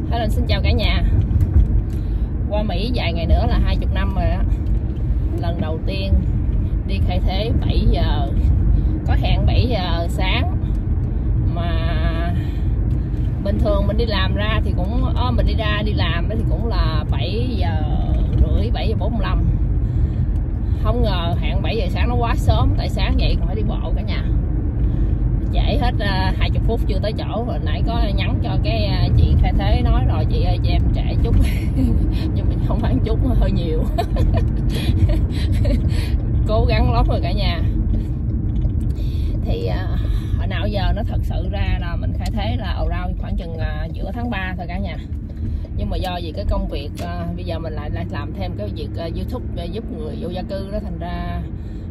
Helen xin chào cả nhà. Qua Mỹ vài ngày nữa là 20 năm rồi đó. Lần đầu tiên đi khai thế 7 giờ, có hẹn 7 giờ sáng. Mà bình thường mình đi làm ra thì cũng mình đi làm thì cũng là 7 giờ rưỡi, 7 giờ 45. Không ngờ hẹn 7 giờ sáng nó quá sớm, tại sáng vậy còn phải đi bộ cả nhà. Trễ hết 20 phút chưa tới chỗ. Hồi nãy có nhắn cho cái chị khai thế nói rồi, chị ơi cho em trễ chút nhưng mình không phải chút, hơi nhiều cố gắng lắm rồi cả nhà. Thì hồi nào giờ nó thật sự ra là mình khai thế là around khoảng chừng giữa tháng 3 thôi cả nhà. Nhưng mà do vì cái công việc bây giờ mình lại làm thêm cái việc YouTube giúp người vô gia cư đó, thành ra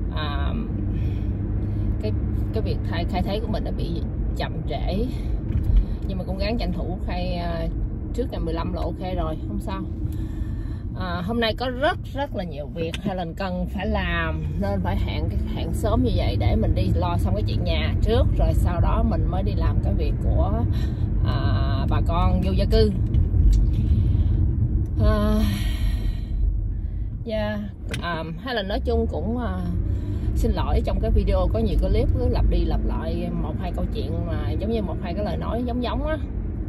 cái việc khai thế của mình nó bị chậm trễ. Nhưng mà cũng gắng tranh thủ khai trước ngày 15 là ok rồi, không sao. Hôm nay có rất là nhiều việc Helen cần phải làm, nên phải hẹn sớm như vậy để mình đi lo xong cái chuyện nhà trước, rồi sau đó mình mới đi làm cái việc của bà con vô gia cư. Helen nói chung cũng xin lỗi trong cái video có nhiều cái clip cứ lặp đi lặp lại một hai câu chuyện mà giống như một hai cái lời nói giống á.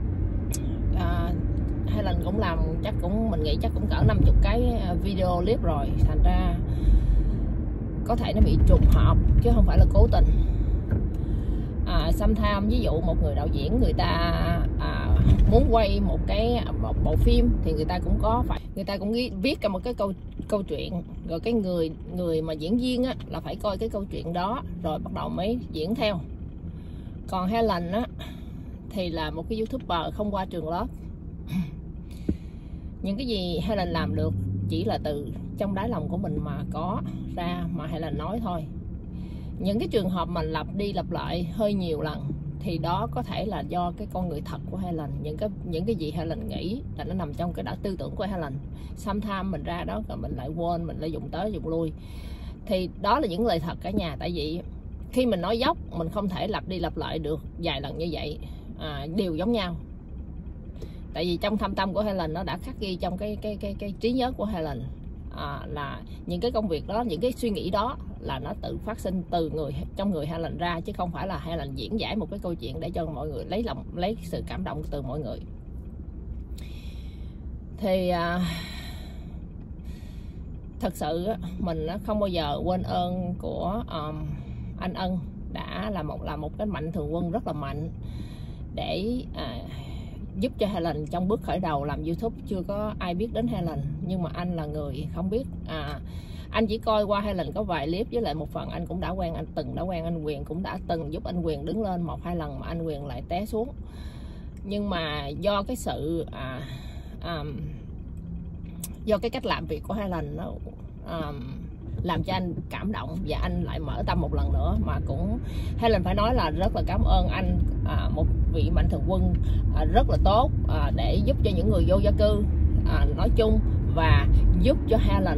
Helen cũng làm chắc cũng mình nghĩ chắc cũng cỡ 50 cái video clip rồi, thành ra có thể nó bị trùng hợp chứ không phải là cố tình. Sometimes ví dụ một người đạo diễn người ta muốn quay một bộ phim thì người ta cũng viết cả một cái câu chuyện, rồi cái người mà diễn viên á là phải coi cái câu chuyện đó rồi bắt đầu mới diễn theo. Còn Helen á thì là một cái YouTuber không qua trường lớp. Những cái gì Helen làm được chỉ là từ trong đáy lòng của mình mà có ra mà Helen nói thôi. Những cái trường hợp mà lặp đi lặp lại hơi nhiều lần thì đó có thể là do cái con người thật của Helen. Những cái gì Helen nghĩ là nó nằm trong cái tư tưởng của Helen. Sometimes mình ra đó rồi mình lại quên, mình lại dùng tới dùng lui. Thì đó là những lời thật cả nhà. Tại vì khi mình nói dốc mình không thể lặp đi lặp lại được vài lần như vậy đều giống nhau. Tại vì trong thâm tâm của Helen nó đã khắc ghi trong cái trí nhớ của Helen là những cái công việc đó, những cái suy nghĩ đó là nó tự phát sinh từ trong người Helen ra, chứ không phải là Helen diễn giải một cái câu chuyện để cho mọi người lấy sự cảm động từ mọi người. Thì thật sự mình không bao giờ quên ơn của anh Ân, đã là một cái mạnh thường quân rất là mạnh để giúp cho Helen trong bước khởi đầu làm YouTube. Chưa có ai biết đến Helen, nhưng mà anh là người không biết. Anh chỉ coi qua Helen có vài clip, với lại một phần anh cũng đã quen anh Quyền, cũng đã từng giúp anh Quyền đứng lên 1-2 lần mà anh Quyền lại té xuống. Nhưng mà do cái sự do cái cách làm việc của Helen nó làm cho anh cảm động và anh lại mở tâm một lần nữa. Mà cũng Helen phải nói là rất là cảm ơn anh, một vị mạnh thường quân rất là tốt để giúp cho những người vô gia cư nói chung, và giúp cho Helen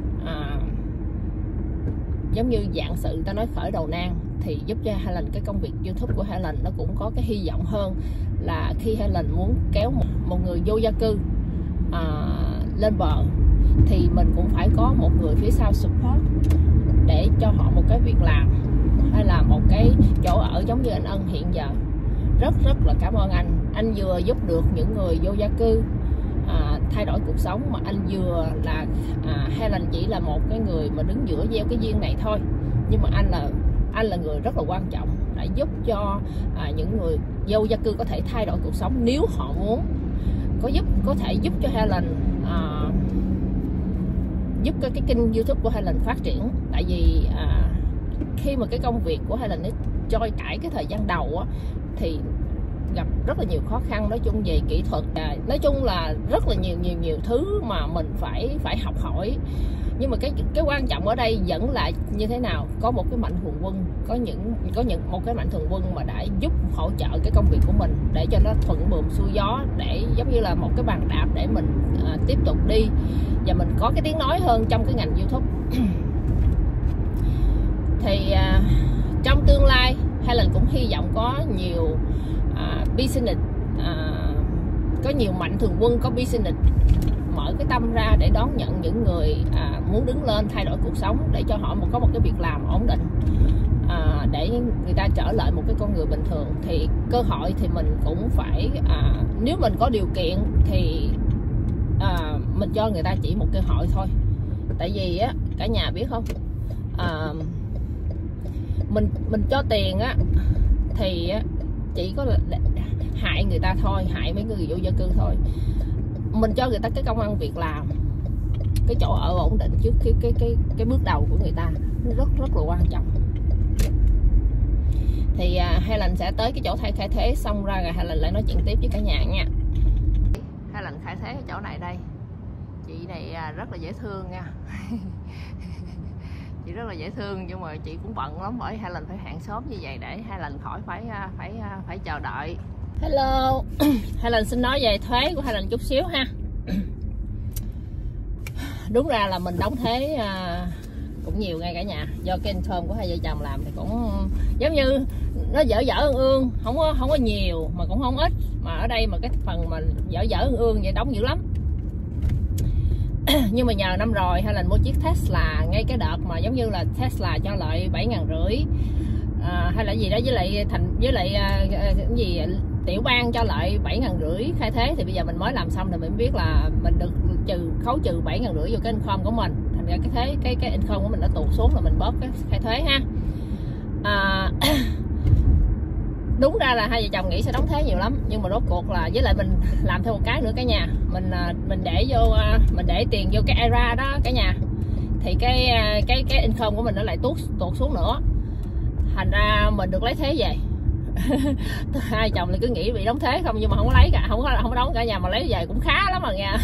giống như dạng sự ta nói khởi đầu nan, thì giúp cho Helen cái công việc YouTube của Helen nó cũng có cái hy vọng hơn. Là khi Helen muốn kéo một người vô gia cư lên bờ thì mình cũng phải có một người phía sau support để cho họ một cái việc làm hay là một cái chỗ ở. Giống như anh Ân hiện giờ rất là cảm ơn anh vừa giúp được những người vô gia cư thay đổi cuộc sống, mà anh vừa là Helen chỉ là một cái người mà đứng giữa gieo cái duyên này thôi, nhưng mà anh là người rất là quan trọng đã giúp cho những người vô gia cư có thể thay đổi cuộc sống nếu họ muốn. Có thể giúp cho Helen giúp cái kênh YouTube của Helen phát triển. Tại vì khi mà cái công việc của Helen ấy trôi chảy cái thời gian đầu á, thì gặp rất là nhiều khó khăn, nói chung về kỹ thuật, nói chung là rất là nhiều thứ mà mình phải học hỏi. Nhưng mà cái quan trọng ở đây vẫn là như thế nào có một cái mạnh thường quân, một cái mạnh thường quân mà đã giúp hỗ trợ cái công việc của mình để cho nó thuận buồm xuôi gió, để giống như là một cái bàn đạp để mình tiếp tục đi và mình có cái tiếng nói hơn trong cái ngành YouTube. Thì trong tương lai Helen cũng hy vọng có nhiều business có nhiều mạnh thường quân, có business mở cái tâm ra để đón nhận những người muốn đứng lên thay đổi cuộc sống, để cho họ có một cái việc làm ổn định, để người ta trở lại một cái con người bình thường. Thì cơ hội thì mình cũng phải nếu mình có điều kiện thì mình cho người ta chỉ một cơ hội thôi. Tại vì á, cả nhà biết không, mình cho tiền á thì chỉ có là hại người ta thôi, hại mấy người vô gia cư thôi. Mình cho người ta cái công ăn việc làm, cái chỗ ở ổn định trước cái bước đầu của người ta, nó rất là quan trọng. Thì Helen sẽ tới cái chỗ thay khai thế xong ra rồi Helen lại nói chuyện tiếp với cả nhà nha. Helen khai thế ở chỗ này đây. Chị này rất là dễ thương nha. Chị rất là dễ thương, nhưng mà chị cũng bận lắm, bởi Helen phải hẹn sớm như vậy để Helen khỏi phải chờ đợi. Hello. Helen xin nói về thuế của Helen chút xíu ha. Đúng ra là mình đóng thuế cũng nhiều ngay cả nhà, do cái income của hai vợ chồng làm thì cũng giống như nó dở ương, không có nhiều mà cũng không ít, mà ở đây mà cái phần mà dở ương vậy đóng dữ lắm. Nhưng mà nhờ năm rồi Helen mua chiếc Tesla, ngay cái đợt mà giống như là Tesla cho lợi 7.500 hay là gì đó, với lại cái gì tiểu bang cho lợi 7.500 khai thế, thì bây giờ mình mới làm xong thì mình biết là mình được khấu trừ 7.500 vô cái income của mình, thành ra cái income của mình nó tụt xuống, là mình bóp cái khai thuế ha. Đúng ra là hai vợ chồng nghĩ sẽ đóng thuế nhiều lắm, nhưng mà rốt cuộc là với lại mình làm thêm một cái nữa cả nhà, mình để tiền vô cái IRA đó cả nhà, thì cái income của mình nó lại tuột xuống nữa, thành ra mình được lấy thuế về. Hai chồng thì cứ nghĩ bị đóng thuế không, nhưng mà không có lấy cả, không có đóng cả nhà, mà lấy về cũng khá lắm mà nha.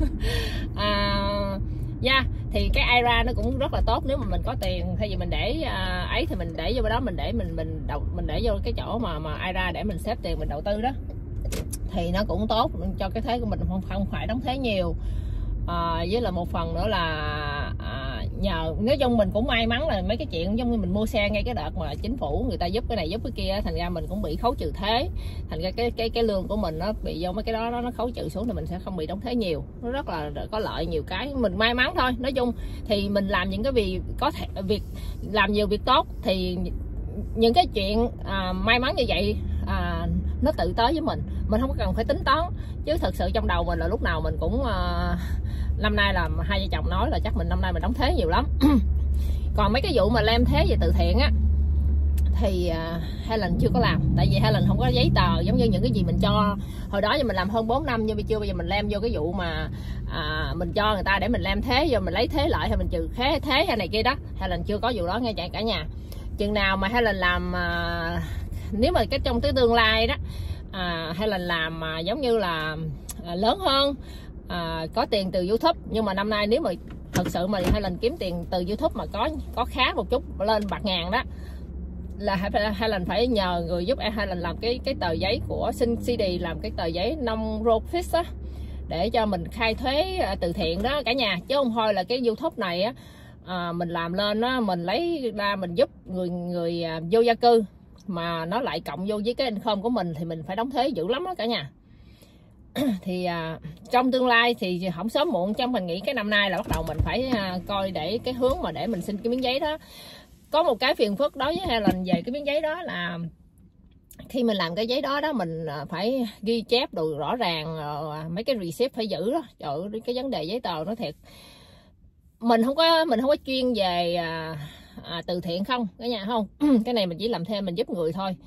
Thì cái IRA nó cũng rất là tốt, nếu mà mình có tiền thay vì mình để ấy thì mình để vô đó, mình để vô cái chỗ mà IRA để mình xếp tiền mình đầu tư đó, thì nó cũng tốt cho cái thuế của mình, không phải đóng thuế nhiều. Với là một phần nữa là nhờ, nói chung mình cũng may mắn là mấy cái chuyện giống như mình mua xe ngay cái đợt mà chính phủ người ta giúp cái này giúp cái kia, thành ra mình cũng bị khấu trừ thuế, thành ra cái lương của mình nó bị vô mấy cái đó nó khấu trừ xuống, thì mình sẽ không bị đóng thuế nhiều, nó rất là có lợi nhiều cái, mình may mắn thôi. Nói chung thì mình làm những cái việc làm nhiều việc tốt, thì những cái chuyện may mắn như vậy nó tự tới với mình không có cần phải tính toán, chứ thật sự trong đầu mình là lúc nào mình cũng năm nay là hai vợ chồng nói là chắc mình năm nay mình đóng thuế nhiều lắm. Còn mấy cái vụ mà lem thuế về từ thiện á thì Helen chưa có làm, tại vì Helen không có giấy tờ giống như những cái gì mình cho hồi đó, giờ mình làm hơn 4 năm nhưng chưa bao giờ mình lem vô cái vụ mà mình cho người ta để mình lem thuế vô, mình lấy thuế lại hay mình trừ thuế hay này kia đó. Helen chưa có vụ đó nghe cả nhà. Chừng nào mà Helen làm nếu mà cái trong tương lai đó Helen làm giống như là lớn hơn, có tiền từ YouTube, nhưng mà năm nay nếu mà thật sự mà Helen kiếm tiền từ YouTube mà có khá một chút lên bạc ngàn đó, là Helen phải nhờ người giúp Helen làm cái tờ giấy của CD, làm cái tờ giấy non-profit á, để cho mình khai thuế từ thiện đó cả nhà, chứ không thôi là cái YouTube này á mình làm lên á, mình lấy ra mình giúp người vô gia cư mà nó lại cộng vô với cái income của mình, thì mình phải đóng thuế dữ lắm đó cả nhà. Thì trong tương lai thì không sớm muộn, trong mình nghĩ cái năm nay là bắt đầu mình phải coi để cái hướng mà để mình xin cái miếng giấy đó. Có một cái phiền phức đối với Helen về cái miếng giấy đó là khi mình làm cái giấy đó mình phải ghi chép đồ rõ ràng, mấy cái receipt phải giữ đó. Trời ơi, cái vấn đề giấy tờ nó thiệt, mình không có chuyên về từ thiện không cả nhà, không. Cái này mình chỉ làm thêm, mình giúp người thôi.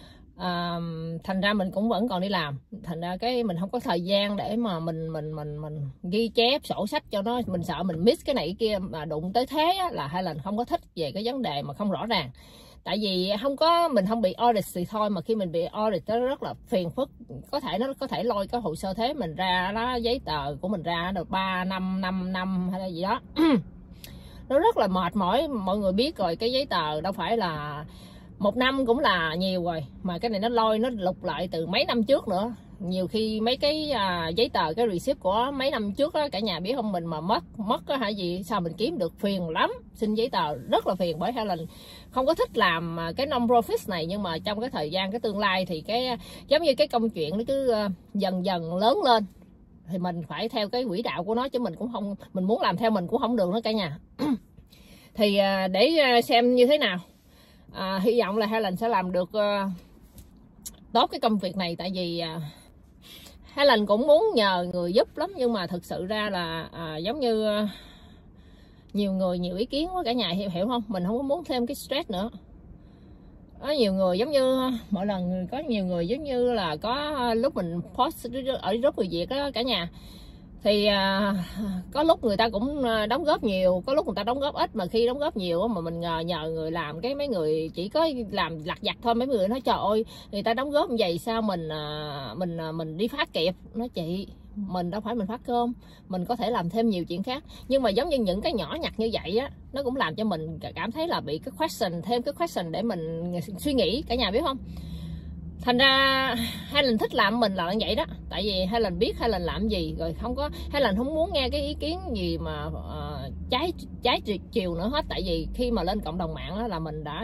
Thành ra mình cũng vẫn còn đi làm, thành ra cái mình không có thời gian để mà mình ghi chép sổ sách cho nó, mình sợ mình miss cái này cái kia mà đụng tới thế á, là Helen không có thích về cái vấn đề mà không rõ ràng. Tại vì mình không bị audit thì thôi, mà khi mình bị audit nó rất là phiền phức, nó có thể lôi cái hồ sơ thuế mình ra đó, giấy tờ của mình ra được 3 năm 5 năm hay là gì đó. Nó rất là mệt mỏi, mọi người biết rồi, cái giấy tờ đâu phải là 1 năm cũng là nhiều rồi, mà cái này nó lôi nó lục lại từ mấy năm trước nữa, nhiều khi mấy cái giấy tờ, cái receipt của mấy năm trước đó, cả nhà biết không, mình mà mất á hả gì sao mình kiếm được, phiền lắm, xin giấy tờ rất là phiền. Bởi Helen không có thích làm cái non-profit này, nhưng mà trong cái thời gian, cái tương lai thì cái giống như cái công chuyện nó cứ dần dần lớn lên thì mình phải theo cái quỹ đạo của nó, chứ mình cũng không, mình muốn làm theo mình cũng không được nữa cả nhà. Thì để xem như thế nào, hy vọng là Helen sẽ làm được tốt cái công việc này. Tại vì Helen cũng muốn nhờ người giúp lắm, nhưng mà thực sự ra là giống như nhiều người nhiều ý kiến quá cả nhà, hiểu không? Mình không có muốn thêm cái stress nữa. Có nhiều người giống như mỗi lần có nhiều người giống như là có lúc mình post ở group người Việt đó cả nhà, thì có lúc người ta cũng đóng góp nhiều, có lúc người ta đóng góp ít, mà khi đóng góp nhiều mà mình nhờ người làm, cái mấy người chỉ có làm lặt vặt thôi, mấy người nói trời ơi người ta đóng góp như vậy sao mình đi phát kịp. Nói chị, mình đâu phải mình phát cơm, mình có thể làm thêm nhiều chuyện khác. Nhưng mà giống như những cái nhỏ nhặt như vậy á, nó cũng làm cho mình cảm thấy là bị cái question, thêm cái question để mình suy nghĩ, cả nhà biết không? Thành ra Helen thích làm mình là như vậy đó. Tại vì Helen biết Helen làm gì rồi, không có, Helen không muốn nghe cái ý kiến gì mà trái chiều nữa hết. Tại vì khi mà lên cộng đồng mạng đó là mình đã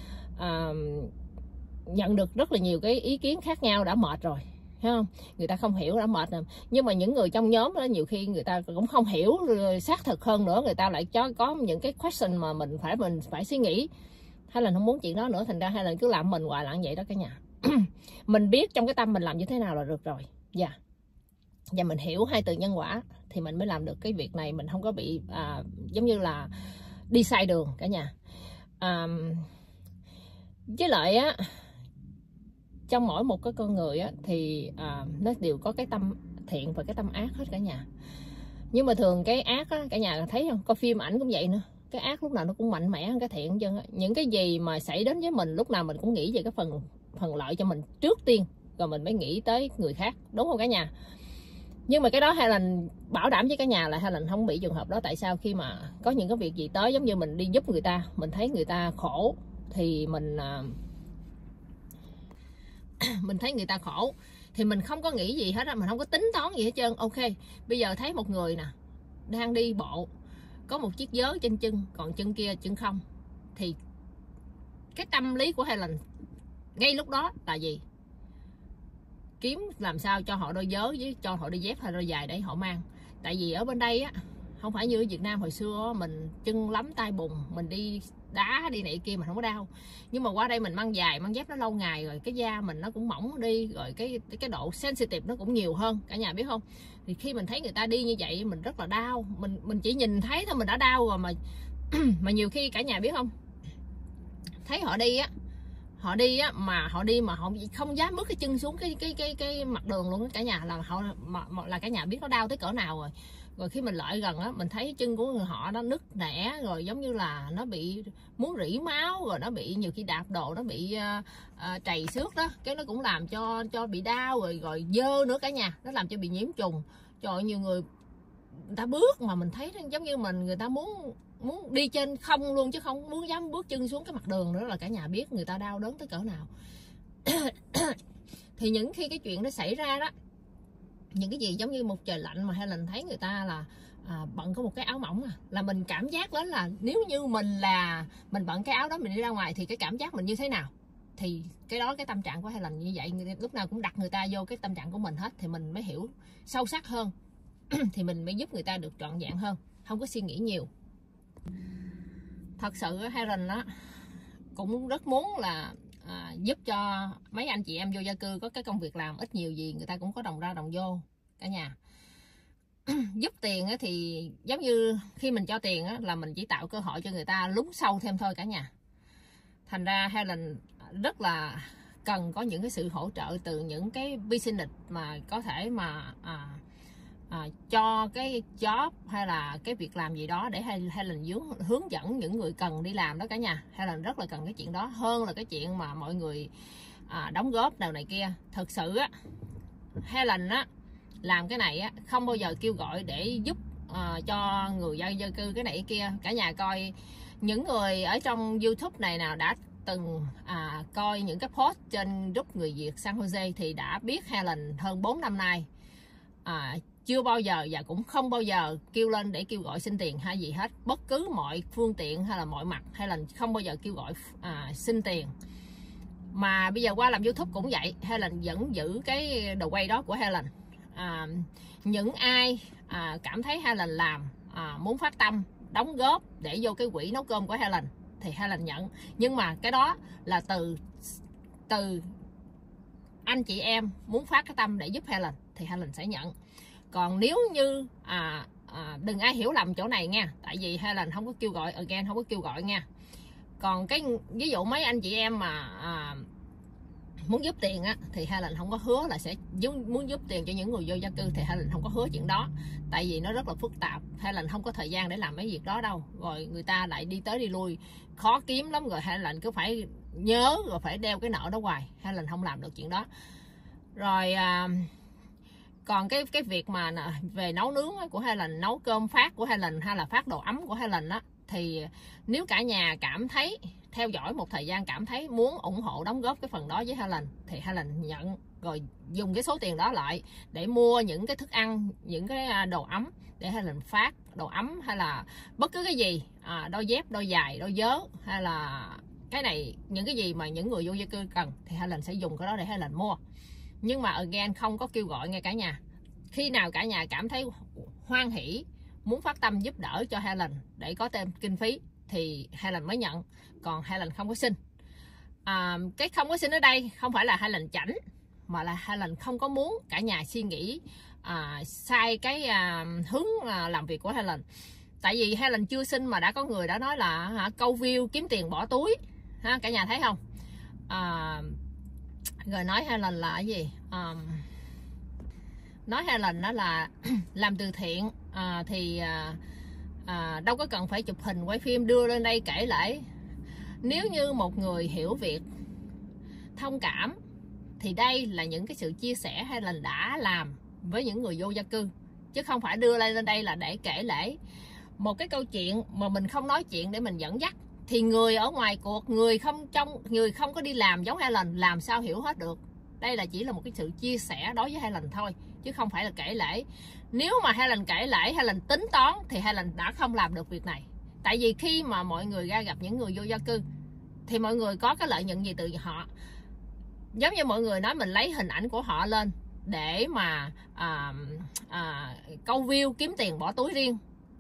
nhận được rất là nhiều cái ý kiến khác nhau, đã mệt rồi, thấy không? Người ta không hiểu đã mệt rồi. Nhưng mà những người trong nhóm đó nhiều khi người ta cũng không hiểu xác thực hơn nữa, người ta lại có những cái question mà mình phải suy nghĩ. Helen không muốn chuyện đó nữa, thành ra Helen cứ làm mình hoài là như vậy đó cả nhà. Mình biết trong cái tâm mình làm như thế nào là được rồi. Và mình hiểu hai từ nhân quả thì mình mới làm được cái việc này. Mình không có bị giống như là đi sai đường cả nhà. Với lại á, trong mỗi một cái con người á, thì nó đều có cái tâm thiện và cái tâm ác hết cả nhà. Nhưng mà thường cái ác á, cả nhà thấy không? Coi phim ảnh cũng vậy nữa, cái ác lúc nào nó cũng mạnh mẽ hơn cái thiện chứ. Những cái gì mà xảy đến với mình lúc nào mình cũng nghĩ về cái phần lợi cho mình trước tiên, rồi mình mới nghĩ tới người khác, đúng không cả nhà? Nhưng mà cái đó Helen bảo đảm với cả nhà là Helen không bị trường hợp đó. Tại sao? Khi mà có những cái việc gì tới, giống như mình đi giúp người ta, mình thấy người ta khổ thì mình thấy người ta khổ thì mình không có nghĩ gì hết á, mình không có tính toán gì hết trơn. Ok, bây giờ thấy một người nè đang đi bộ, có một chiếc vớ trên chân, còn chân kia chân không, thì cái tâm lý của Helen ngay lúc đó là gì? Kiếm làm sao cho họ đôi vớ với cho họ đôi dép hay đôi giày để họ mang. Tại vì ở bên đây á, không phải như ở Việt Nam hồi xưa mình chân lắm tay bùn, mình đi đá đi này kia mình không có đau. Nhưng mà qua đây mình mang giày mang dép nó lâu ngày rồi, cái da mình nó cũng mỏng đi, rồi cái độ sensitive nó cũng nhiều hơn, cả nhà biết không? Thì khi mình thấy người ta đi như vậy mình rất là đau. Mình chỉ nhìn thấy thôi mình đã đau rồi mà mà nhiều khi cả nhà biết không, thấy họ đi á, mà họ không dám bước cái chân xuống cái mặt đường luôn, cả nhà là họ là cả nhà biết nó đau tới cỡ nào rồi. Rồi khi mình lại gần á, mình thấy chân của người họ nó nứt nẻ, rồi giống như là nó bị muốn rỉ máu, rồi nó bị nhiều khi đạp đồ nó bị trầy xước đó, cái nó cũng làm cho bị đau, rồi dơ nữa cả nhà, nó làm cho bị nhiễm trùng. Trời ơi, nhiều người ta bước mà mình thấy giống như người ta muốn đi trên không luôn, chứ không muốn dám bước chân xuống cái mặt đường nữa, là cả nhà biết người ta đau đớn tới cỡ nào. Thì những khi cái chuyện nó xảy ra đó, những cái gì giống như một trời lạnh mà Helen thấy người ta là bận có một cái áo mỏng là mình cảm giác đến là nếu như mình bận cái áo đó mình đi ra ngoài thì cái cảm giác mình như thế nào. Thì cái đó, cái tâm trạng của Helen như vậy, lúc nào cũng đặt người ta vô cái tâm trạng của mình hết, thì mình mới hiểu sâu sắc hơn. Thì mình mới giúp người ta được trọn vẹn hơn, không có suy nghĩ nhiều. Thật sự Helen đó cũng rất muốn là giúp cho mấy anh chị em vô gia cư có cái công việc làm, ít nhiều gì người ta cũng có đồng ra đồng vô cả nhà. Giúp tiền thì giống như khi mình cho tiền là mình chỉ tạo cơ hội cho người ta lún sâu thêm thôi cả nhà. Thành ra Helen rất là cần có những cái sự hỗ trợ từ những cái business mà có thể mà cho cái job hay là cái việc làm gì đó để Helen hướng dẫn những người cần đi làm đó cả nhà. Helen rất là cần cái chuyện đó hơn là cái chuyện mà mọi người đóng góp nào này kia. Thật sự á, Helen á làm cái này á không bao giờ kêu gọi để giúp cho người dân cư cái này cái kia. Cả nhà coi những người ở trong YouTube này nào đã từng coi những cái post trên group người Việt San Jose thì đã biết Helen hơn 4 năm nay chưa bao giờ và cũng không bao giờ kêu lên để kêu gọi xin tiền hay gì hết. Bất cứ mọi phương tiện hay là mọi mặt Helen không bao giờ kêu gọi xin tiền. Mà bây giờ qua làm YouTube cũng vậy, Helen vẫn giữ cái đầu quay đó của Helen. Những ai cảm thấy Helen làm muốn phát tâm đóng góp để vô cái quỹ nấu cơm của Helen thì Helen nhận. Nhưng mà cái đó là từ anh chị em muốn phát cái tâm để giúp Helen thì Helen sẽ nhận. Còn nếu như đừng ai hiểu lầm chỗ này nha, tại vì Helen không có kêu gọi, again không có kêu gọi nha. Còn cái ví dụ mấy anh chị em mà muốn giúp tiền á thì Helen không có hứa là sẽ muốn giúp tiền cho những người vô gia cư, thì Helen không có hứa chuyện đó, tại vì nó rất là phức tạp. Helen không có thời gian để làm mấy việc đó đâu, rồi người ta lại đi tới đi lui khó kiếm lắm, rồi Helen cứ phải nhớ rồi phải đeo cái nợ đó hoài. Helen không làm được chuyện đó. Rồi còn cái việc mà về nấu nướng của Helen, nấu cơm phát của Helen hay là phát đồ ấm của Helen á, thì nếu cả nhà cảm thấy theo dõi một thời gian cảm thấy muốn ủng hộ đóng góp cái phần đó với Helen thì Helen nhận, rồi dùng cái số tiền đó lại để mua những cái thức ăn, những cái đồ ấm để Helen phát đồ ấm, hay là bất cứ cái gì, đôi dép, đôi giày, đôi vớ, hay là cái này, những cái gì mà những người vô gia cư cần thì Helen sẽ dùng cái đó để Helen mua. Nhưng mà again không có kêu gọi nghe cả nhà. Khi nào cả nhà cảm thấy hoan hỷ muốn phát tâm giúp đỡ cho Helen để có thêm kinh phí thì Helen mới nhận, còn Helen không có xin. Cái không có xin ở đây không phải là Helen chảnh, mà là Helen không có muốn cả nhà suy nghĩ sai cái hướng làm việc của Helen. Tại vì Helen chưa xin mà đã có người đã nói là câu view kiếm tiền bỏ túi, cả nhà thấy không? Rồi nói Helen là cái gì? Nói Helen đó là làm từ thiện thì đâu có cần phải chụp hình quay phim đưa lên đây kể lể. Nếu như một người hiểu việc, thông cảm thì đây là những cái sự chia sẻ Helen đã làm với những người vô gia cư, chứ không phải đưa lên đây là để kể lể một cái câu chuyện mà mình không nói chuyện để mình dẫn dắt. Thì người ở ngoài cuộc, người không có đi làm giống Helen làm sao hiểu hết được. Đây là chỉ là một cái sự chia sẻ đối với Helen thôi, chứ không phải là kể lể. Nếu mà Helen kể lể, Helen tính toán thì Helen đã không làm được việc này. Tại vì khi mà mọi người ra gặp những người vô gia cư thì mọi người có cái lợi nhuận gì từ họ. Giống như mọi người nói mình lấy hình ảnh của họ lên để mà câu view kiếm tiền bỏ túi riêng.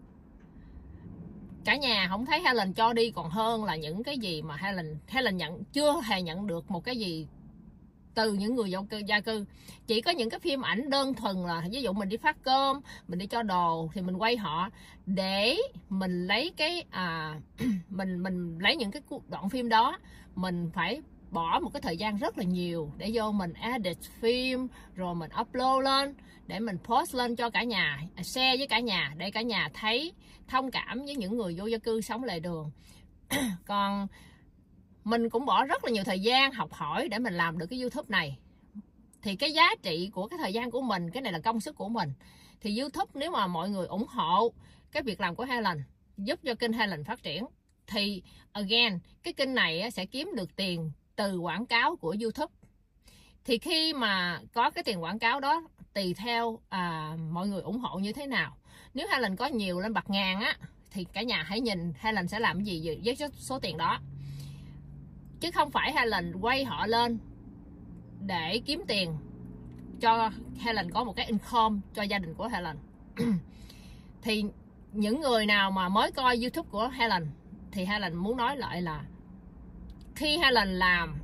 Cả nhà không thấy Helen cho đi còn hơn là những cái gì mà Helen nhận, chưa hề nhận được một cái gì từ những người gia cư. Chỉ có những cái phim ảnh đơn thuần là ví dụ mình đi phát cơm, mình đi cho đồ thì mình quay họ để mình lấy cái mình lấy những cái đoạn phim đó, mình phải bỏ một cái thời gian rất là nhiều để vô mình edit phim, rồi mình upload lên để mình post lên cho cả nhà, share với cả nhà để cả nhà thấy, thông cảm với những người vô gia cư sống lề đường. Còn mình cũng bỏ rất là nhiều thời gian học hỏi để mình làm được cái YouTube này. Thì cái giá trị của cái thời gian của mình, cái này là công sức của mình. Thì YouTube nếu mà mọi người ủng hộ cái việc làm của Helen, giúp cho kênh Helen phát triển, thì again cái kênh này sẽ kiếm được tiền từ quảng cáo của YouTube. Thì khi mà có cái tiền quảng cáo đó, tùy theo mọi người ủng hộ như thế nào. Nếu Helen có nhiều lên bạc ngàn á, thì cả nhà hãy nhìn Helen sẽ làm cái gì với số tiền đó. Chứ không phải Helen quay họ lên để kiếm tiền cho Helen có một cái income cho gia đình của Helen. Thì những người nào mà mới coi YouTube của Helen thì Helen muốn nói lại là khi Helen làm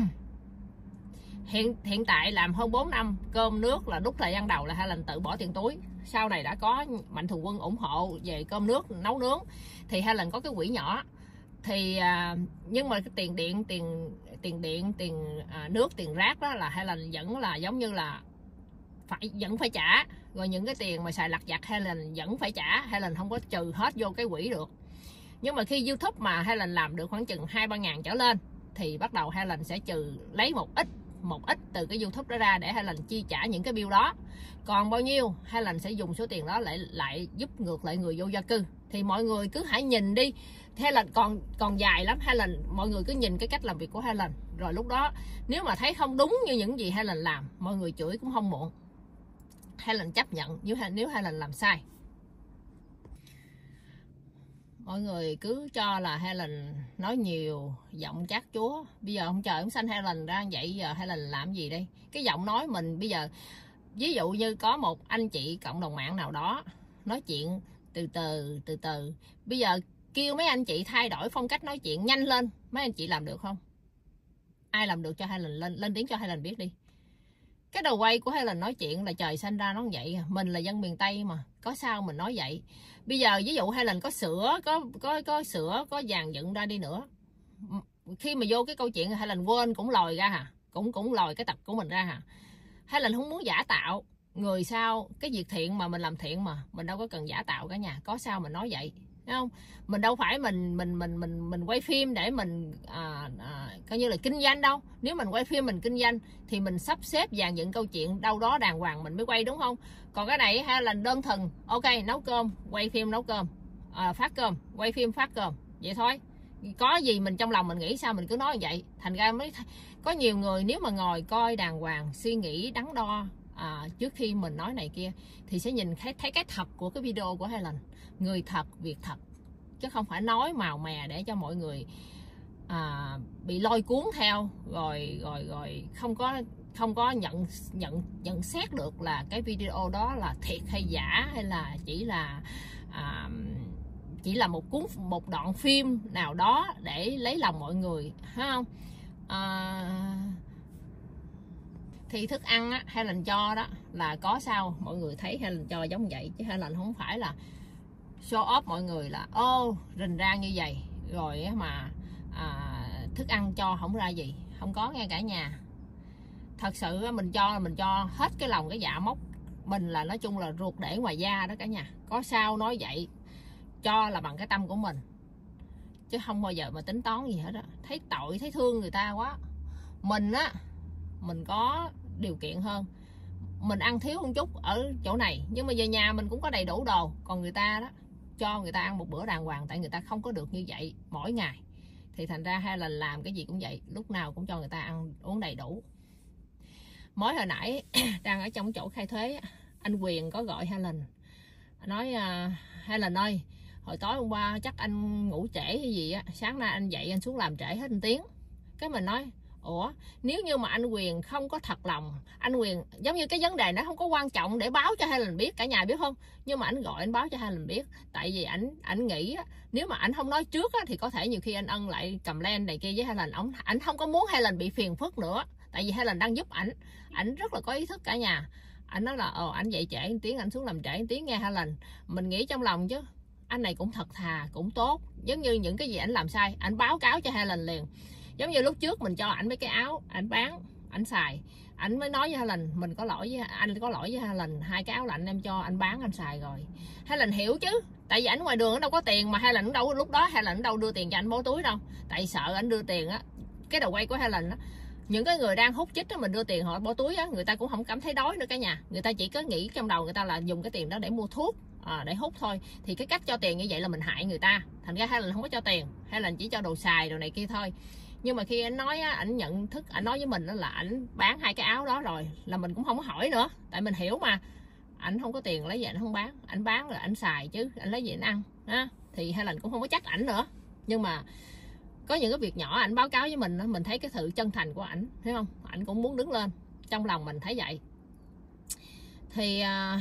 hiện tại làm hơn 4 năm, cơm nước là lúc thời gian đầu là Helen tự bỏ tiền túi. Sau này đã có mạnh thường quân ủng hộ về cơm nước, nấu nướng thì Helen có cái quỹ nhỏ. Thì nhưng mà cái tiền điện, tiền nước, tiền rác đó là Helen vẫn là giống như là vẫn phải trả. Rồi những cái tiền mà xài lặt vặt Helen vẫn phải trả, Helen không có trừ hết vô cái quỹ được. Nhưng mà khi YouTube mà Helen làm được khoảng chừng 2-3 ngàn trở lên thì bắt đầu Helen sẽ trừ lấy một ít một ít từ cái YouTube đó ra để Helen chi trả những cái bill đó. Còn bao nhiêu Helen sẽ dùng số tiền đó lại giúp ngược lại người vô gia cư. Thì mọi người cứ hãy nhìn đi, Helen còn dài lắm. Mọi người cứ nhìn cái cách làm việc của Helen, rồi lúc đó nếu mà thấy không đúng như những gì Helen làm, mọi người chửi cũng không muộn. Helen chấp nhận nếu Helen làm sai. Mọi người cứ cho là Helen nói nhiều, giọng chát chúa. Bây giờ ông trời ông sanh Helen ra vậy, giờ Helen làm gì đây? Cái giọng nói mình bây giờ, ví dụ như có một anh chị cộng đồng mạng nào đó nói chuyện từ từ, bây giờ kêu mấy anh chị thay đổi phong cách nói chuyện nhanh lên, mấy anh chị làm được không? Ai làm được cho Helen lên tiếng cho Helen biết đi. Cái đầu quay của Helen nói chuyện là trời sanh ra nó vậy. Mình là dân miền Tây mà, có sao mình nói vậy. Bây giờ ví dụ Helen có sữa, có sữa, có dàn dựng ra đi nữa, khi mà vô cái câu chuyện Helen quên cũng lòi ra hả, cũng lòi cái tập của mình ra hả. Helen không muốn giả tạo người sao, cái việc thiện mà mình làm thiện mà, mình đâu có cần giả tạo cả nhà. Có sao mình nói vậy, thấy không? Mình đâu phải mình quay phim để mình coi như là kinh doanh đâu. Nếu mình quay phim mình kinh doanh thì mình sắp xếp dàn dựng câu chuyện đâu đó đàng hoàng mình mới quay, đúng không? Còn cái này hay là đơn thuần ok, nấu cơm, quay phim nấu cơm, phát cơm, quay phim phát cơm, vậy thôi. Có gì mình trong lòng mình nghĩ sao mình cứ nói như vậy. Thành ra mới có nhiều người nếu mà ngồi coi đàng hoàng, suy nghĩ đắn đo trước khi mình nói này kia thì sẽ nhìn thấy cái thật của cái video của Helen. Người thật, việc thật, chứ không phải nói màu mè để cho mọi người bị lôi cuốn theo, rồi không có nhận xét được là cái video đó là thiệt hay giả, hay là chỉ là một đoạn phim nào đó để lấy lòng mọi người, thấy không? Thì thức ăn á, Helen cho đó là có sao mọi người thấy Helen cho giống vậy, chứ Helen không phải là show off mọi người là rình rang như vậy rồi mà thức ăn cho không ra gì. Không có nghe cả nhà. Thật sự mình cho hết cái lòng cái dạ móc mình, là nói chung là ruột để ngoài da đó cả nhà. Có sao nói vậy, cho là bằng cái tâm của mình, chứ không bao giờ mà tính toán gì hết á. Thấy tội, thấy thương người ta quá. Mình á, mình có điều kiện hơn, mình ăn thiếu một chút ở chỗ này, nhưng mà về nhà mình cũng có đầy đủ đồ. Còn người ta đó, cho người ta ăn một bữa đàng hoàng, tại người ta không có được như vậy mỗi ngày. Thì thành ra hay là làm cái gì cũng vậy, lúc nào cũng cho người ta ăn uống đầy đủ. Mới hồi nãy đang ở trong chỗ khai thuế, anh Quyền có gọi Helen, nói Helen ơi, hồi tối hôm qua chắc anh ngủ trễ hay gì á, sáng nay anh dậy anh xuống làm trễ hết 1 tiếng. Cái mình nói ủa, nếu như mà anh Quyền không có thật lòng, anh Quyền giống như cái vấn đề nó không có quan trọng để báo cho Helen biết, cả nhà biết không? Nhưng mà anh gọi anh báo cho Helen biết, tại vì ảnh nghĩ nếu mà ảnh không nói trước thì có thể nhiều khi anh Ân lại cầm len này kia với Helen. Ảnh không có muốn Helen bị phiền phức nữa, tại vì Helen đang giúp ảnh rất là có ý thức cả nhà. Ảnh nói là ảnh dậy trễ 1 tiếng, ảnh xuống làm trễ 1 tiếng nghe Helen. Mình nghĩ trong lòng chứ anh này cũng thật thà, cũng tốt. Giống như những cái gì ảnh làm sai, ảnh báo cáo cho Helen liền. Giống như lúc trước mình cho ảnh mấy cái áo ảnh bán, ảnh xài, ảnh mới nói với Helen mình có lỗi với anh, có lỗi với Helen, 2 cái áo lạnh em cho anh bán anh xài rồi. Helen hiểu chứ, tại vì ảnh ngoài đường nó đâu có tiền, mà Helen đâu lúc đó Helen đâu đưa tiền cho anh bó túi đâu, tại sợ ảnh đưa tiền á. Cái đầu quay của Helen á, những cái người đang hút chích á, mình đưa tiền họ bó túi á, người ta cũng không cảm thấy đói nữa cả nhà. Người ta chỉ có nghĩ trong đầu người ta là dùng cái tiền đó để mua thuốc, để hút thôi. Thì cái cách cho tiền như vậy là mình hại người ta. Thành ra Helen không có cho tiền, Helen chỉ cho đồ xài đồ này kia thôi. Nhưng mà khi anh nói á, ảnh nhận thức, ảnh nói với mình là ảnh bán 2 cái áo đó rồi, là mình cũng không có hỏi nữa, tại mình hiểu mà. Ảnh không có tiền lấy gì ảnh không bán, ảnh bán là ảnh xài chứ, ảnh lấy gì ảnh ăn á. Thì Helen cũng không có trách ảnh nữa. Nhưng mà có những cái việc nhỏ ảnh báo cáo với mình thấy cái sự chân thành của ảnh, thấy không? Ảnh cũng muốn đứng lên, trong lòng mình thấy vậy. Thì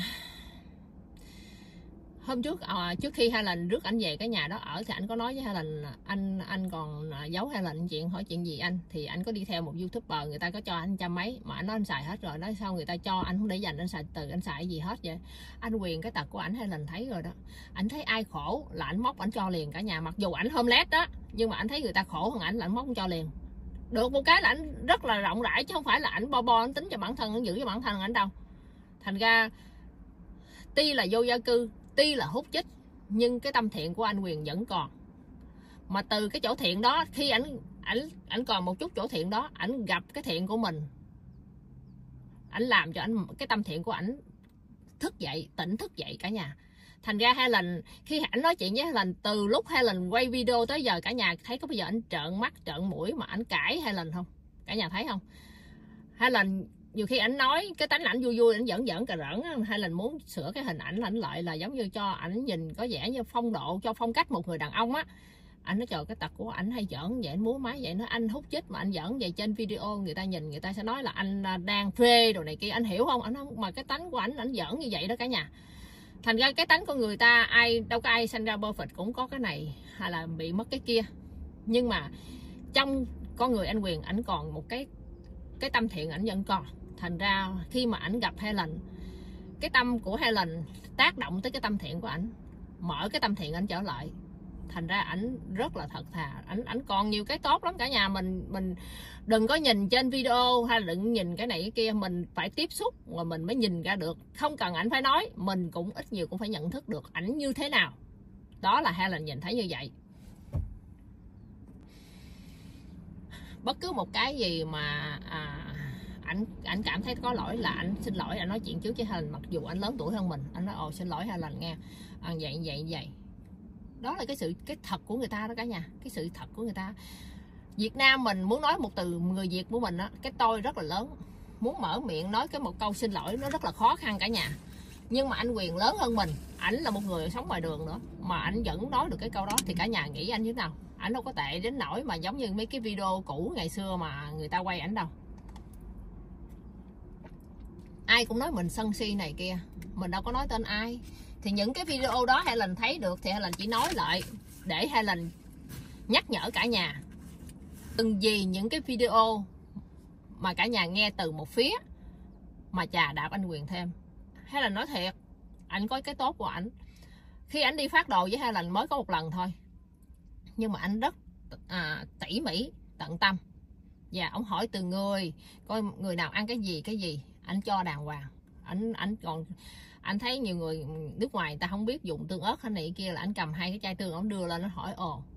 hôm trước trước khi Helen rước ảnh về cái nhà đó ở, thì anh có nói với Helen anh còn giấu Helen chuyện, hỏi chuyện gì anh. Thì anh có đi theo một YouTuber, người ta có cho anh 100 mấy mà anh nói anh xài hết rồi. Nói sao người ta cho anh không để dành, anh xài từ anh xài gì hết vậy. Anh Quyền cái tật của ảnh Helen thấy rồi đó. Ảnh thấy ai khổ là ảnh móc ảnh cho liền cả nhà. Mặc dù ảnh homeless đó, nhưng mà ảnh thấy người ta khổ hơn ảnh là ảnh móc cho liền. Được một cái là ảnh rất là rộng rãi, chứ không phải là ảnh bo ảnh tính cho bản thân, ảnh giữ cho bản thân ảnh đâu. Thành ra tuy là vô gia cư, tuy là hút chích, nhưng cái tâm thiện của anh Quyền vẫn còn. Mà từ cái chỗ thiện đó, khi ảnh còn một chút chỗ thiện đó, ảnh gặp cái thiện của mình, ảnh làm cho ảnh cái tâm thiện của ảnh thức dậy, tỉnh thức dậy cả nhà. Thành ra Helen, khi ảnh nói chuyện với Helen, từ lúc Helen quay video tới giờ, cả nhà thấy có bao giờ ảnh trợn mắt trợn mũi mà ảnh cãi Helen không? Cả nhà thấy không? Helen nhiều khi ảnh nói cái tánh ảnh vui vui, ảnh giỡn cà rỡn, Helen muốn sửa cái hình ảnh lại là giống như cho ảnh nhìn có vẻ như phong độ, cho phong cách một người đàn ông á. Anh nói trời, cái tật của ảnh hay giỡn vậy, anh múa máy vậy, nó anh hút chích mà anh giỡn vậy, trên video người ta nhìn người ta sẽ nói là anh đang phê đồ này kia, anh hiểu không? Anh không, mà cái tánh của ảnh giỡn như vậy đó cả nhà. Thành ra cái tánh của người ta đâu có ai sinh ra perfect, cũng có cái này hay là bị mất cái kia. Nhưng mà trong con người anh Quyền, ảnh còn một cái tâm thiện ảnh vẫn còn. Thành ra khi mà ảnh gặp Helen, cái tâm của Helen tác động tới cái tâm thiện của ảnh, mở cái tâm thiện ảnh trở lại. Thành ra ảnh rất là thật thà, ảnh còn nhiều cái tốt lắm cả nhà. Mình đừng có nhìn trên video hay là đừng nhìn cái này cái kia, mình phải tiếp xúc rồi mình mới nhìn ra được. Không cần ảnh phải nói, mình cũng ít nhiều cũng phải nhận thức được ảnh như thế nào. Đó là Helen nhìn thấy như vậy. Bất cứ một cái gì mà ảnh cảm thấy có lỗi là ảnh xin lỗi, ảnh nói chuyện trước với Helen, mặc dù ảnh lớn tuổi hơn mình. Ảnh nói xin lỗi Helen nghe, vậy. Đó là cái thật của người ta đó cả nhà, cái sự thật của người ta. Việt Nam mình muốn nói một từ, người Việt của mình á, cái tôi rất là lớn, muốn mở miệng nói một câu xin lỗi nó rất là khó khăn cả nhà. Nhưng mà anh Quyền lớn hơn mình, ảnh là một người sống ngoài đường nữa mà ảnh vẫn nói được cái câu đó, thì cả nhà nghĩ anh như thế nào? Ảnh đâu có tệ đến nỗi mà giống như mấy cái video cũ ngày xưa mà người ta quay ảnh đâu. Ai cũng nói mình sân si này kia, mình đâu có nói tên ai. Thì những cái video đó Helen thấy được thì Helen chỉ nói lại để Helen nhắc nhở cả nhà. Từng gì những cái video mà cả nhà nghe từ một phía mà chà đạp anh Quyền thêm. Helen nói thiệt, ảnh có cái tốt của ảnh. Khi ảnh đi phát đồ với Helen mới có một lần thôi, nhưng mà ảnh rất tỉ mỉ, tận tâm. Và ông hỏi từ người, coi người nào ăn cái gì ảnh cho đàng hoàng. Anh thấy nhiều người nước ngoài người ta không biết dùng tương ớt hay này kia, là anh cầm 2 cái chai tương, ông đưa lên nó hỏi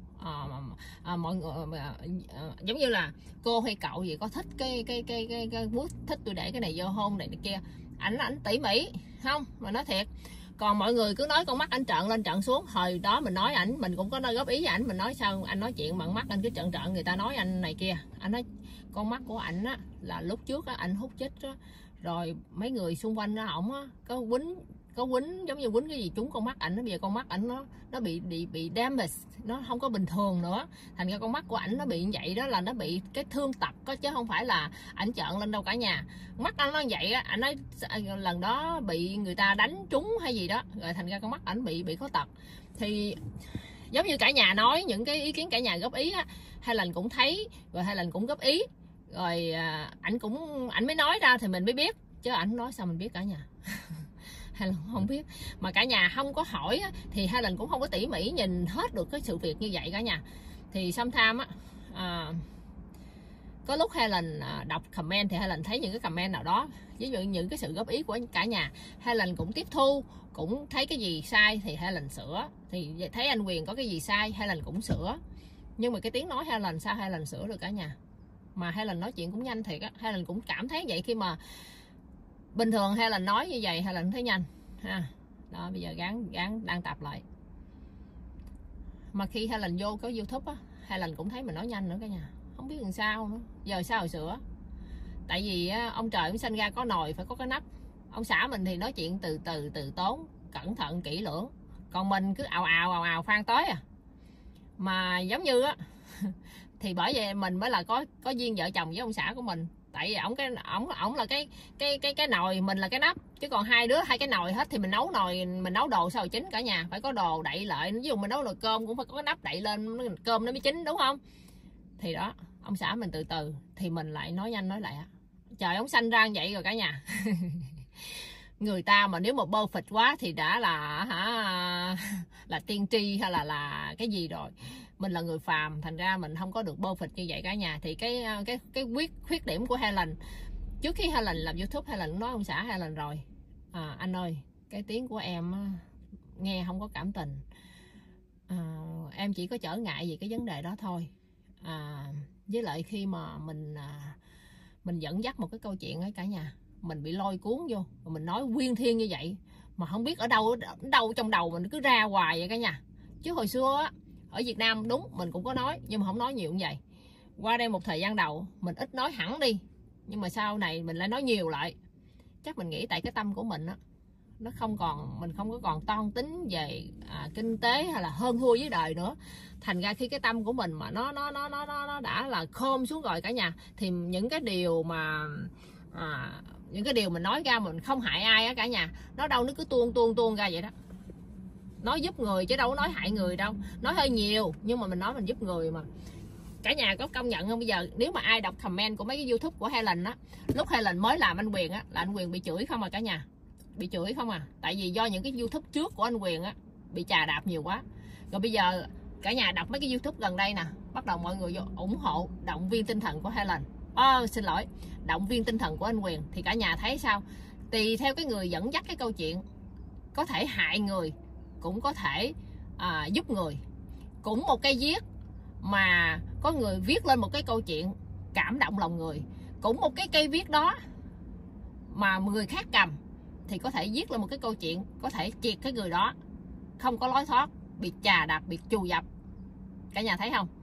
mọi người giống như là cô hay cậu gì có thích cái bút, thích tôi để cái này vô hôn này kia. Ảnh tỉ mỉ không, mà nói thiệt. Còn mọi người cứ nói con mắt anh trợn lên trợn xuống. Hồi đó mình nói ảnh, mình cũng có nói góp ý với ảnh, mình nói sao anh nói chuyện bằng mắt anh cứ trợn người ta nói anh này kia. Anh nói con mắt của ảnh á, là lúc trước á anh hút chích á, rồi mấy người xung quanh nó ổng á có quýnh giống như quýnh cái gì trúng con mắt ảnh. Bây giờ con mắt ảnh nó bị damage, nó không có bình thường nữa. Thành ra con mắt của ảnh nó bị như vậy đó, là nó bị cái thương tật đó, chứ không phải là ảnh trợn lên đâu cả nhà. Mắt anh nó như vậy á, ảnh nói lần đó bị người ta đánh trúng hay gì đó, rồi thành ra con mắt ảnh bị có tật. Thì giống như cả nhà nói những cái ý kiến cả nhà góp ý á, Helen cũng thấy rồi, Helen cũng góp ý rồi, ảnh mới nói ra thì mình mới biết, chứ ảnh nói sao mình biết cả nhà. Helen không biết, mà cả nhà không có hỏi á, thì Helen cũng không có tỉ mỉ nhìn hết được cái sự việc như vậy cả nhà. Thì sometimes á, có lúc Helen đọc comment thì Helen thấy những cái comment nào đó, ví dụ những cái sự góp ý của cả nhà, Helen cũng tiếp thu, cũng thấy cái gì sai thì Helen sửa. Thì thấy anh Quyền có cái gì sai Helen cũng sửa. Nhưng mà cái tiếng nói Helen sao Helen sửa được cả nhà. Mà Helen nói chuyện cũng nhanh thiệt á, Helen cũng cảm thấy vậy. Khi mà bình thường Helen nói như vậy Helen thấy nhanh ha. Đó, bây giờ gắng đang tập lại. Mà khi Helen vô có YouTube á, Helen cũng thấy mình nói nhanh nữa cả nhà, không biết làm sao nữa. Giờ sao rồi sửa. Tại vì ông trời cũng sinh ra có nồi phải có cái nắp. Ông xã mình thì nói chuyện từ tốn, cẩn thận kỹ lưỡng. Còn mình cứ ào phan tới à. Mà giống như á thì bởi vậy mình mới là có duyên vợ chồng với ông xã của mình. Tại vì ổng là cái nồi, mình là cái nắp, chứ còn hai cái nồi hết thì mình nấu đồ sao chín cả nhà, phải có đồ đậy lại. Ví dụ mình nấu nồi cơm cũng phải có cái nắp đậy lên cơm nó mới chín, đúng không? Thì đó, ông xã mình từ thì mình lại nói nhanh nói lẹ. Trời, ông sanh ra vậy rồi cả nhà. Người ta mà nếu mà perfect quá thì đã là tiên tri hay là cái gì rồi. Mình là người phàm, thành ra mình không có được perfect như vậy cả nhà. Thì cái khuyết điểm của Helen, trước khi Helen làm YouTube, Helen nói ông xã Helen rồi, anh ơi, cái tiếng của em nghe không có cảm tình, em chỉ có trở ngại gì cái vấn đề đó thôi. Với lại khi mà mình dẫn dắt một cái câu chuyện ấy cả nhà, mình bị lôi cuốn vô, mình nói uyên thiên như vậy mà không biết ở đâu trong đầu mình cứ ra hoài vậy cả nhà. Chứ hồi xưa á, ở Việt Nam đúng mình cũng có nói nhưng mà không nói nhiều như vậy. Qua đây một thời gian đầu mình ít nói hẳn đi, nhưng mà sau này mình lại nói nhiều lại. Chắc mình nghĩ tại cái tâm của mình á, nó không còn, mình không có còn toan tính về kinh tế hay là hơn thua với đời nữa. Thành ra khi cái tâm của mình mà nó đã là khom xuống rồi cả nhà, thì những cái điều mà những cái điều mình nói ra mình không hại ai á cả nhà, nó đâu nó cứ tuôn ra vậy đó. Nói giúp người chứ đâu có nói hại người đâu. Nói hơi nhiều nhưng mà mình nói mình giúp người mà. Cả nhà có công nhận không? Bây giờ nếu mà ai đọc comment của mấy cái YouTube của Helen á, lúc Helen mới làm anh Quyền á, là anh Quyền bị chửi không à cả nhà. Bị chửi không à. Tại vì do những cái YouTube trước của anh Quyền á bị chà đạp nhiều quá. Rồi bây giờ cả nhà đọc mấy cái YouTube gần đây nè, bắt đầu mọi người vô ủng hộ, động viên tinh thần của Helen. Xin lỗi, động viên tinh thần của anh Quyền. Thì cả nhà thấy sao? Tùy theo cái người dẫn dắt cái câu chuyện, có thể hại người, cũng có thể giúp người. Cũng một cây viết mà có người viết lên một cái câu chuyện cảm động lòng người, cũng một cái cây viết đó mà người khác cầm thì có thể viết lên một cái câu chuyện, có thể triệt cái người đó không có lối thoát, bị chà đạp, bị trù dập. Cả nhà thấy không?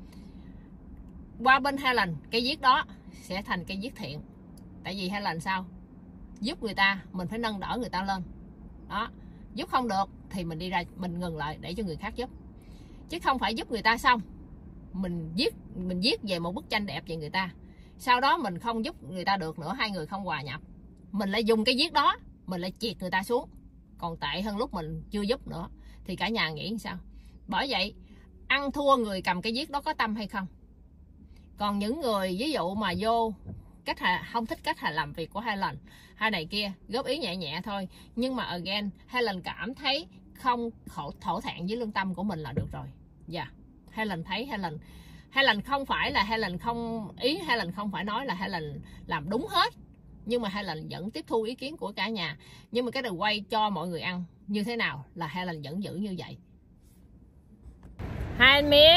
Qua bên Helen, cây viết đó sẽ thành cây viết thiện. Tại vì Helen sao? Giúp người ta, mình phải nâng đỡ người ta lên đó. Giúp không được thì mình đi ra, mình ngừng lại để cho người khác giúp, chứ không phải giúp người ta xong mình viết về một bức tranh đẹp về người ta, sau đó mình không giúp người ta được nữa, hai người không hòa nhập, mình lại dùng cái viết đó mình lại triệt người ta xuống, còn tệ hơn lúc mình chưa giúp nữa. Thì cả nhà nghĩ sao? Bởi vậy ăn thua người cầm cái viết đó có tâm hay không. Còn những người ví dụ mà vô không thích cách làm việc của Helen hay này kia, góp ý nhẹ nhẹ thôi, nhưng mà again Helen cảm thấy không thổ thẹn với lương tâm của mình là được rồi. Dạ, Helen thấy Helen không phải là Helen không phải nói là Helen làm đúng hết, nhưng mà Helen vẫn tiếp thu ý kiến của cả nhà. Nhưng mà cái đường quay cho mọi người ăn như thế nào là Helen vẫn giữ như vậy. Hai anh Mía.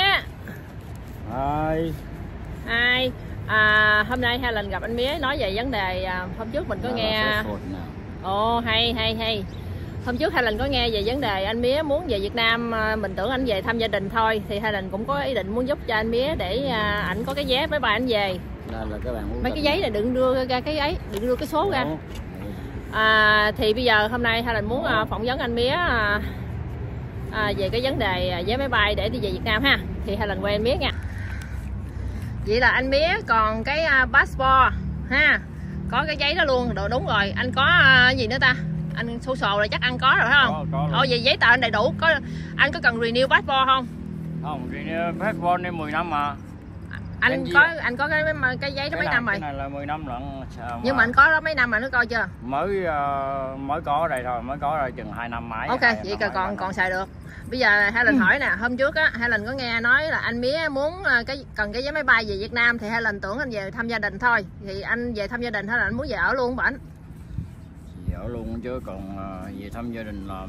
Hai. Hôm nay Helen gặp anh Mía nói về vấn đề hôm trước mình có nghe. Ồ, hay. Hôm trước Helen có nghe về vấn đề anh Mía muốn về Việt Nam, mình tưởng anh về thăm gia đình thôi, thì Helen cũng có ý định muốn giúp cho anh Mía để ảnh có cái vé với bà anh về. Đây là các bạn mấy cái giấy này đừng đưa ra cái ấy, đừng đưa cái số ra. Thì bây giờ hôm nay Helen muốn phỏng vấn anh Mía về cái vấn đề vé máy bay để đi về Việt Nam ha. Thì Helen quay anh Mía nha. Vậy là anh Mía còn cái passport ha, có cái giấy đó luôn. Rồi đúng rồi, anh có gì nữa ta? Anh số sổ là chắc ăn có rồi phải không? Có vậy giấy tờ anh đầy đủ. Anh có cần renew passport không? Không, renew passport nên 10 năm mà. Anh có cái giấy đó mấy năm rồi? Cái này là 10 năm lận. Nhưng mà anh có đó mấy năm mà nó coi chưa? Mới có ở đây thôi, mới có rồi chừng 2 năm mấy. Ok, vậy còn xài được. Bây giờ Helen hỏi nè, hôm trước á Helen có nghe nói là anh Mía muốn cần cái vé máy bay về Việt Nam, thì Helen tưởng anh về thăm gia đình thôi. Thì anh về thăm gia đình hay là anh muốn về ở luôn bển? Về ở luôn chứ còn về thăm gia đình là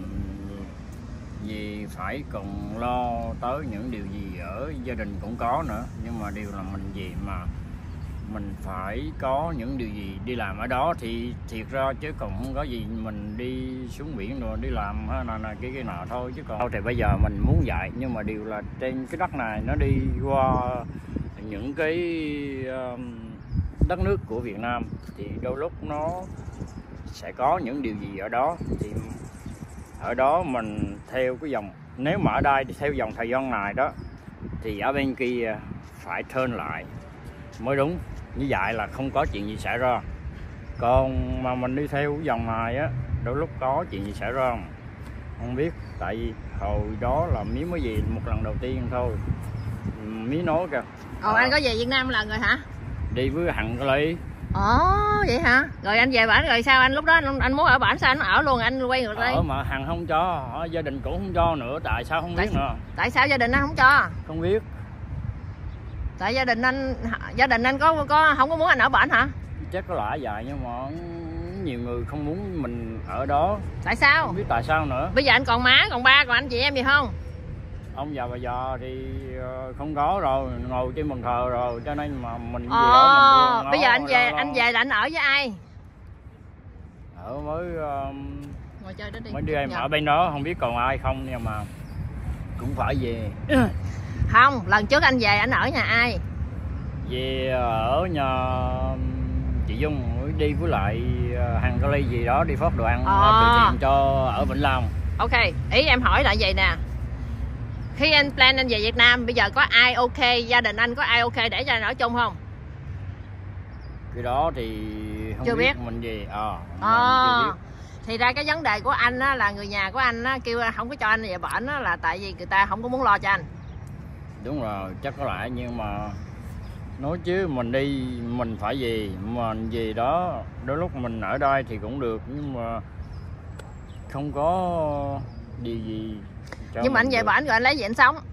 vì phải còn lo tới những điều gì ở gia đình cũng có nữa. Nhưng mà điều là mình về mà mình phải có những điều gì đi làm ở đó thì thiệt ra, chứ còn không có gì mình đi xuống biển rồi đi làm là cái nào thôi. Chứ còn thì bây giờ mình muốn dạy, nhưng mà điều là trên cái đất này nó đi qua những cái đất nước của Việt Nam thì đôi lúc nó sẽ có những điều gì ở đó, thì ở đó mình theo cái dòng, nếu mà ở đây theo dòng thời gian này đó thì ở bên kia phải turn lại mới đúng, như vậy là không có chuyện gì xảy ra. Còn mà mình đi theo cái dòng này á, đôi lúc có chuyện gì xảy ra không biết. Tại vì hồi đó là Mía mới về một lần đầu tiên thôi, Mía nói kìa. Anh có về Việt Nam lần rồi hả? Đi với Hằng Ly. Vậy hả? Rồi anh về bển rồi sao? Anh lúc đó anh muốn ở bển sao anh ở luôn, anh quay ngược đây? Mà Hằng không cho, gia đình cũng không cho nữa. Tại sao không biết nữa? Tại sao gia đình anh không cho? Không biết. Tại gia đình anh có không có muốn anh ở bển hả? Chắc có lẽ vậy, nhưng mà nhiều người không muốn mình ở đó. Tại sao? Không biết tại sao nữa. Bây giờ anh còn má, còn ba, còn anh chị em gì không? Ông già bà già thì không có rồi, ngồi trên bàn thờ rồi, cho nên mà mình về đó mình bây giờ anh về là anh ở với ai? ở mới ngồi chơi đó đi. mấy đứa em ở bên đó không biết còn ai không, nhưng mà cũng phải về. Không, lần trước anh về anh ở nhà ai? Về ở nhà chị Dung, đi với lại hàng Cali gì đó, đi phát đồ ăn từ thiện cho ở Vĩnh Long. Ok, ý em hỏi là vậy nè, khi anh plan anh về Việt Nam bây giờ có ai ok, gia đình anh có ai ok để cho anh ở chung không? Cái đó thì không chưa biết mình về chưa biết. Thì ra cái vấn đề của anh á, là người nhà của anh á, kêu không có cho anh về bển á, là tại vì người ta không có muốn lo cho anh. Đúng rồi, chắc có lại, nhưng mà nói chứ mình đi mình phải về, mình về đó đôi lúc mình ở đây thì cũng được, nhưng mà không có điều gì cho. Nhưng mà anh về bển rồi anh lấy gì anh sống?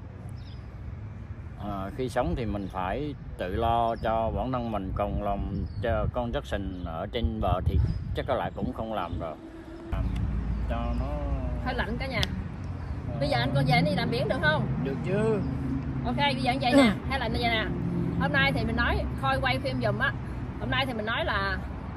Khi sống thì mình phải tự lo cho bản thân mình, còn làm cho con chất sình ở trên bờ thì chắc có lại cũng không làm rồi, làm cho nó hơi lạnh cả nhà. Bây giờ anh con về anh đi làm biển được không? được chứ. Ok, bây giờ anh vậy nè, hay là như vậy nè, hôm nay thì mình nói Khôi quay phim giùm á. Hôm nay thì mình nói là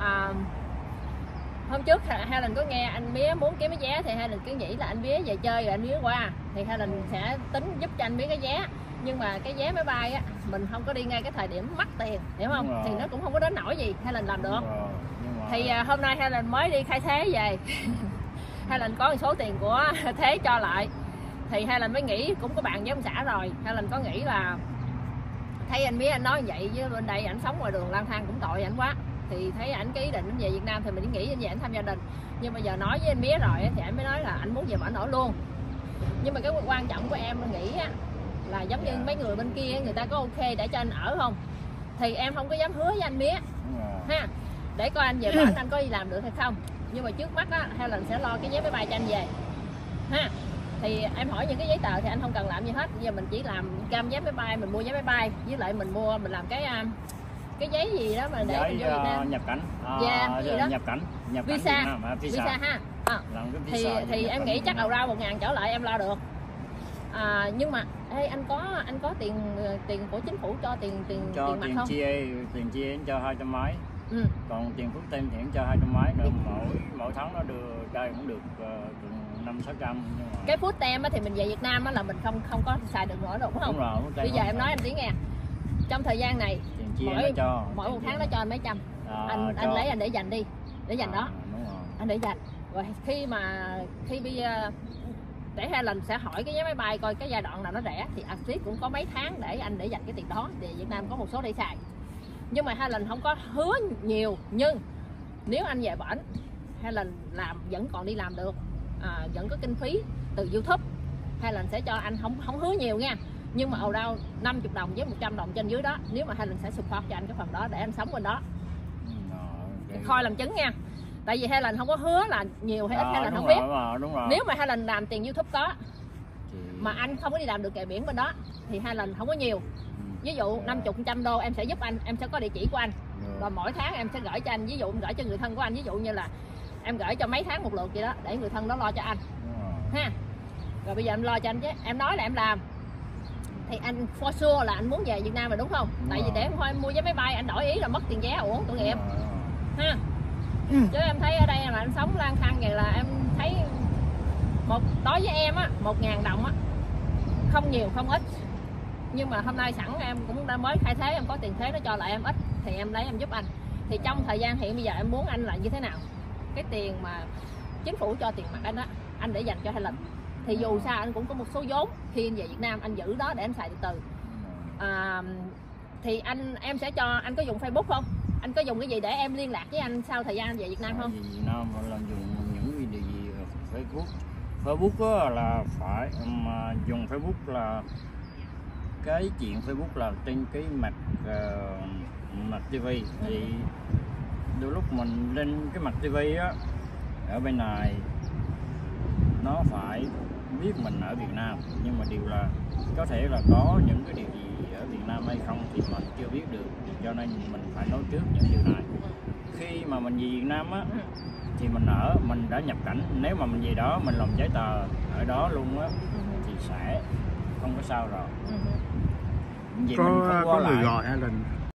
hôm trước Helen có nghe anh Mía muốn kiếm cái vé, thì Helen cứ nghĩ là anh Mía về chơi rồi anh Mía qua, thì Helen sẽ tính giúp cho anh Mía cái vé. Nhưng mà cái vé máy bay á, mình không có đi ngay cái thời điểm mắc tiền, hiểu không? Thì nó cũng không có đến nổi gì Helen làm được. Thì hôm nay Helen mới đi khai thế về. Helen có một số tiền của thế cho lại, thì Helen mới nghĩ, cũng có bạn với ông xã rồi, Helen có nghĩ là thấy anh Mía anh nói vậy, với bên đây ảnh sống ngoài đường lang thang cũng tội ảnh quá, thì thấy ảnh cái ý định về Việt Nam thì mình nghĩ anh về ảnh thăm gia đình. Nhưng mà giờ nói với anh Mía rồi thì anh mới nói là anh muốn về bển ở luôn. Nhưng mà cái quan trọng của em nghĩ á, là giống như mấy người bên kia người ta có ok để cho anh ở không, thì em không có dám hứa với anh Mía ha, để coi anh về bển anh có đi làm được hay không. Nhưng mà trước mắt á, Helen sẽ lo cái vé máy bay cho anh về ha. Thì em hỏi những cái giấy tờ thì anh không cần làm gì hết, giờ mình chỉ làm cam vé máy bay, mình mua vé máy bay, với lại mình làm cái giấy gì đó mà để giấy mình vô Việt Nam nhập cảnh, nhập cảnh visa, Việt Nam, visa ha. Thì em nghĩ chắc đầu ra 1.000 trở lại em lo được. Nhưng mà ê, anh có tiền của chính phủ cho tiền mặt không? Tiền chia cho 200 mấy. Còn tiền phước tem thì cho 200 mấy nữa, mỗi tháng nó đưa đây cũng được 500-600. Nhưng mà cái phước tem thì mình về Việt Nam là mình không có xài được nữa, đúng không? Đúng rồi, bây giờ em nói anh tí nghe, trong thời gian này mỗi một tháng nó cho anh mấy trăm, anh lấy anh để dành đi, để dành đó. Anh để dành rồi khi bây giờ để Helen sẽ hỏi cái vé máy bay coi cái giai đoạn nào nó rẻ, thì Axis cũng có mấy tháng để anh để dành cái tiền đó, để Việt Nam có một số để xài. Nhưng mà Helen không có hứa nhiều, nhưng nếu anh về bển Helen làm vẫn còn đi làm được, vẫn có kinh phí từ YouTube, Helen sẽ cho anh, không hứa nhiều nha, nhưng mà đâu 50 đồng với 100 đồng trên dưới đó, nếu mà Helen sẽ support cho anh cái phần đó để anh sống bên đó. Khôi làm chứng nha, tại vì Helen không có hứa là nhiều hay ít, Helen không biết. Đúng rồi. Nếu mà Helen làm tiền YouTube có mà anh không có đi làm được kè biển bên đó thì Helen không có nhiều. Ví dụ 50-100 đô em sẽ giúp anh, em sẽ có địa chỉ của anh, và mỗi tháng em sẽ gửi cho anh, ví dụ em gửi cho người thân của anh, ví dụ như là em gửi cho mấy tháng một lượt vậy đó, để người thân đó lo cho anh ha. Rồi bây giờ em lo cho anh chứ, em nói là em làm thì anh for sure là anh muốn về Việt Nam rồi đúng không? Tại vì để em mua vé máy bay anh đổi ý là mất tiền vé uổng tội nghiệp ha. Chứ em thấy ở đây là anh sống lang thang vậy là em thấy đối với em á 1.000 đồng á không nhiều không ít, nhưng mà hôm nay sẵn em cũng đã mới khai thế, em có tiền thế nó cho lại em ít thì em lấy em giúp anh. Thì trong thời gian hiện bây giờ em muốn anh là như thế nào, cái tiền mà chính phủ cho tiền mặt anh á, anh để dành cho Helen, thì dù sao anh cũng có một số vốn, khi anh về Việt Nam anh giữ đó để anh xài từ từ. Thì em sẽ cho anh, có dùng Facebook không? Anh có dùng cái gì để em liên lạc với anh sau thời gian anh về Việt Nam không? Việt Nam là dùng những cái gì Facebook á, là phải mà dùng Facebook là cái chuyện Facebook là trên cái mặt TV, thì đôi lúc mình lên cái mặt TV á ở bên này nó phải biết mình ở Việt Nam, nhưng mà điều là có thể là có những cái điều gì ở Việt Nam hay không thì mình chưa biết được, cho nên mình phải nói trước những điều này. Khi mà mình về Việt Nam á thì mình đã nhập cảnh, nếu mà mình về đó mình làm giấy tờ ở đó luôn á thì sẽ không có sao rồi. Có người gọi Helen